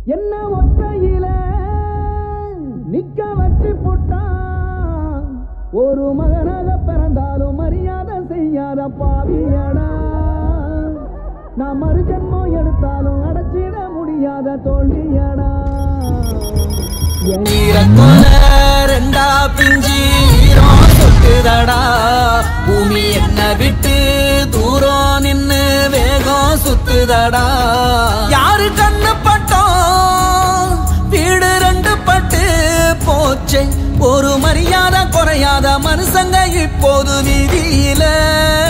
என்ன ஒத்தையில நிக்க வச்சு போட்டான் ஒரு மகனாக பிறந்தாலும் மரியாதை செய்யாத பாவியடா நான் மறு ஜென்மம் எடுத்தாலும் அடைச்சிட முடியாத தோல்வியடா ரெண்டா பிஞ்சி சொட்டுதடா பூமி என்ன விட்டு தூரம் நின்னு வேகம் சுத்துதடா யாரு கண்ணு பட்டோம் வீடு ரெண்டு பட்டு போச்சே ஒரு மரியாதை குறையாத மனுஷங்க இப்போது வீதியில